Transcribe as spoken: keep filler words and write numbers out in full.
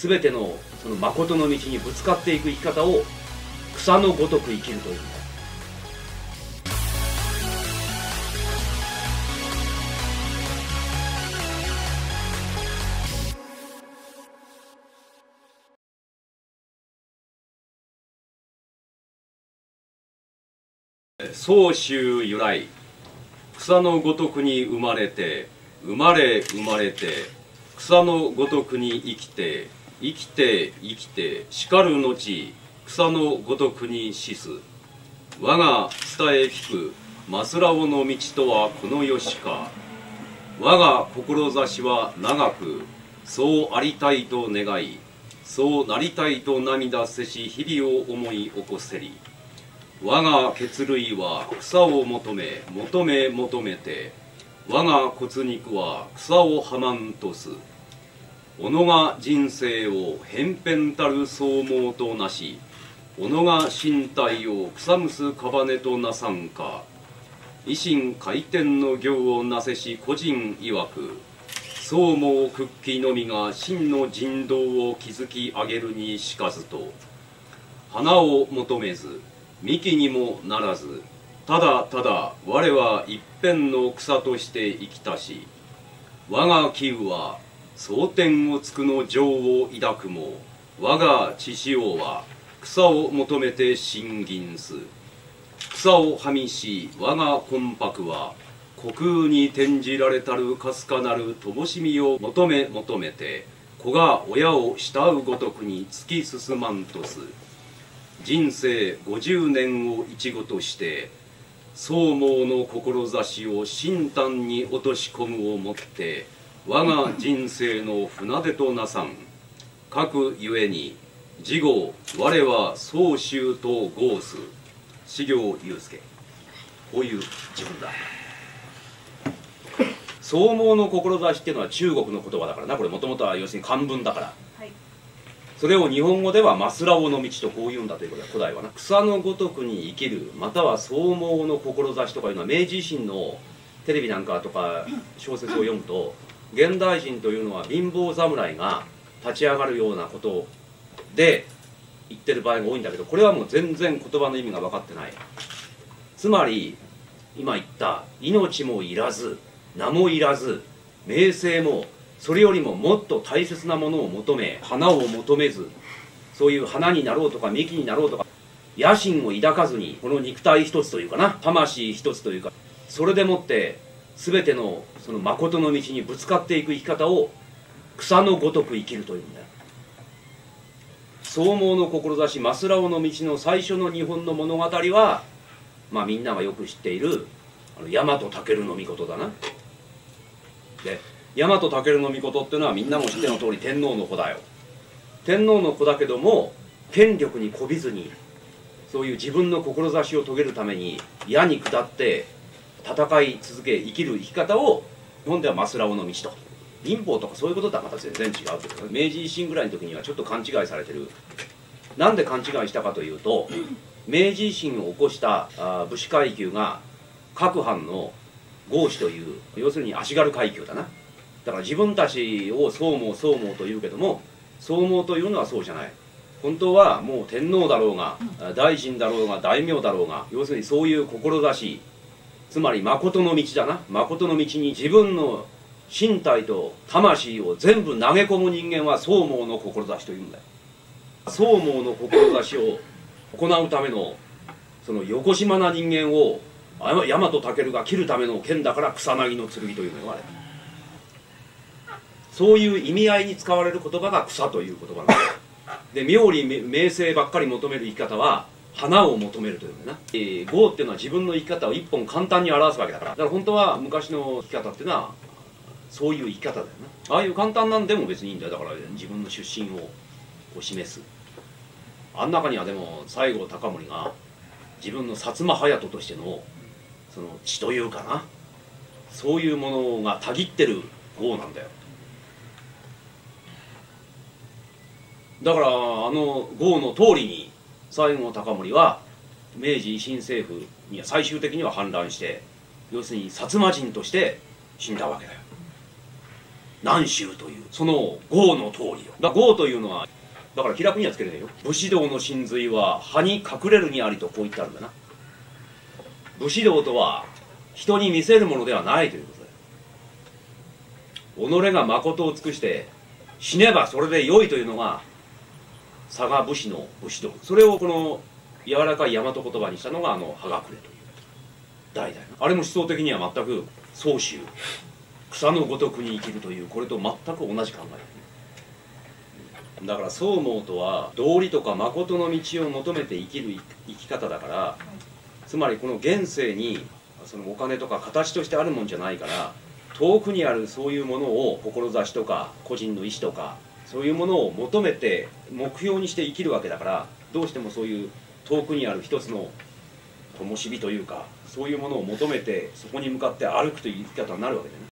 全てのその誠の道にぶつかっていく生き方を草のごとく生きるというんだ。宗宗由来、草のごとくに生まれて、生まれ生まれて、草のごとくに生きて、生きて生きて、しかる後、草のごとくに死す。我が伝え聞く、マスラオの道とはこのよしか。我が志は長く、そうありたいと願い、そうなりたいと涙せし日々を思い起こせり。我が血類は草を求め求め求めて、我が骨肉は草をはまんとす。己が人生を偏々たる草毛となし、己が身体を草むす束となさんか。維新回転の行をなせし個人曰く、草毛屈起のみが真の人道を築き上げるにしかずと。花を求めず幹にもならず、ただただ我は一片の草として生きたし、我が器具は蒼天をつくの情を抱くも、我が血潮は草を求めて呻吟す。草をはみし我が魂魄は、虚空に転じられたるかすかなる乏しみを求め求めて、子が親を慕うごとくに突き進まんとす。人生ごじゅうねんを一語として、草毛の志を心端に落とし込むをもって、我が人生の船出となさん。かくゆえに、次号我は宗宗と号す。至行祐介。こういう自分だ。草毛の志っていうのは中国の言葉だからな。これもともとは要するに漢文だから。それを日本語ではマスラオの道とこう言うんだということで、古代はな。草のごとくに生きる、または草毛の志とかいうのは、明治維新のテレビなんかとか小説を読むと、現代人というのは貧乏侍が立ち上がるようなことで言ってる場合が多いんだけど、これはもう全然言葉の意味が分かってない。つまり今言った命もいらず名もいらず名声もそれよりももっと大切なものを求め、花を求めず、そういう花になろうとか幹になろうとか野心を抱かずに、この肉体一つというかな、魂一つというか、それでもって全てのその誠の道にぶつかっていく生き方を草のごとく生きるというんだよ。草毛の志、マスラオの道の最初の日本の物語は、まあみんながよく知っているあの大和武の命だな。で大和武の命っていうのはみんなも知っての通り天皇の子だよ。天皇の子だけども権力にこびずに、そういう自分の志を遂げるために矢に下って戦い続け生きる生き方を日本ではマスラオの道と。貧乏とかそういうこととはまた全然違うけど、明治維新ぐらいの時にはちょっと勘違いされてる。なんで勘違いしたかというと、明治維新を起こしたあ武士階級が各藩の豪士という、要するに足軽階級だな。だから自分たちを草毛草毛というけども、草毛というのはそうじゃない。本当はもう天皇だろうが大臣だろうが大名だろうが、要するにそういう志、つまり誠の道だな。誠の道に自分の身体と魂を全部投げ込む人間は草毛の志というんだよ。草毛の志を行うためのその横島な人間を大和武が切るための剣だから草薙の剣というのよあれ。そういう意味合いに使われる言葉が草という言葉なんだよ。で妙利名声ばっかり求める生き方は花を求めるというんだよな。えー、業っていうのは自分の生き方を一本簡単に表すわけだから。だから本当は昔の生き方っていうのはそういう生き方だよな。ああいう簡単なんでも別にいいんだよ。だから自分の出身をこう示す。あん中にはでも西郷隆盛が自分の薩摩隼人としてのその血というかな、そういうものがたぎってる業なんだよ。だからあの業の通りに西郷隆盛は明治維新政府には最終的には反乱して、要するに薩摩人として死んだわけだよ。 南州というその号の通りよ。だ号というのはだから気楽にはつけれないよ。武士道の真髄は葉に隠れるにありとこう言ってあるんだな。武士道とは人に見せるものではないということだよ。己が誠を尽くして死ねばそれで良いというのが佐賀武士の武士道。それをこの柔らかい大和言葉にしたのがあの葉隠れという題だよ。あれも思想的には全く宗宗草のごとくに生きるというこれと全く同じ考えだから宗盲とは道理とか誠の道を求めて生きる生き方だから、つまりこの現世にそのお金とか形としてあるもんじゃないから、遠くにあるそういうものを志とか個人の意志とかそういうものを求めて目標にして生きるわけだから、どうしてもそういう遠くにある一つの灯火というかそういうものを求めてそこに向かって歩くという生き方になるわけだよね。